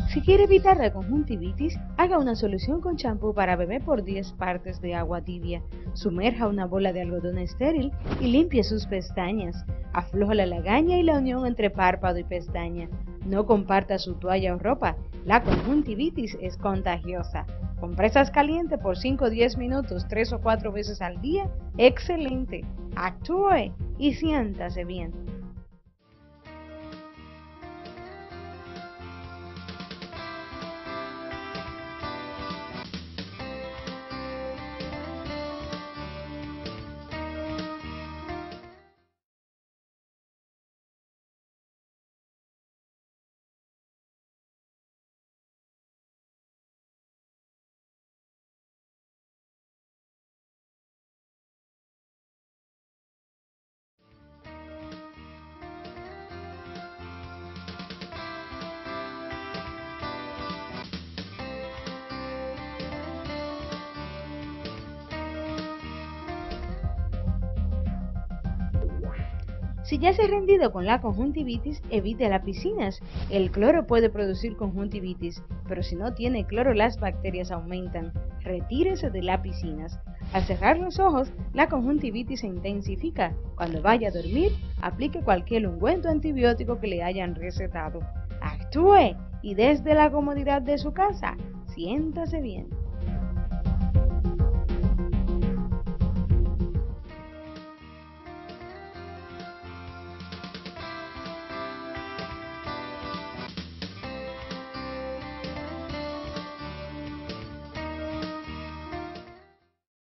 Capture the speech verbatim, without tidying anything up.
Si quiere evitar la conjuntivitis, haga una solución con champú para bebé por diez partes de agua tibia. Sumerja una bola de algodón estéril y limpie sus pestañas. Afloja la lagaña y la unión entre párpado y pestaña. No comparta su toalla o ropa. La conjuntivitis es contagiosa. Compresas calientes por cinco a diez minutos, tres o cuatro veces al día. ¡Excelente! Actúe y siéntase bien. Si ya se ha rendido con la conjuntivitis, evite las piscinas. El cloro puede producir conjuntivitis, pero si no tiene cloro las bacterias aumentan. Retírese de las piscinas. Al cerrar los ojos, la conjuntivitis se intensifica. Cuando vaya a dormir, aplique cualquier ungüento antibiótico que le hayan recetado. Actúe y desde la comodidad de su casa, siéntase bien.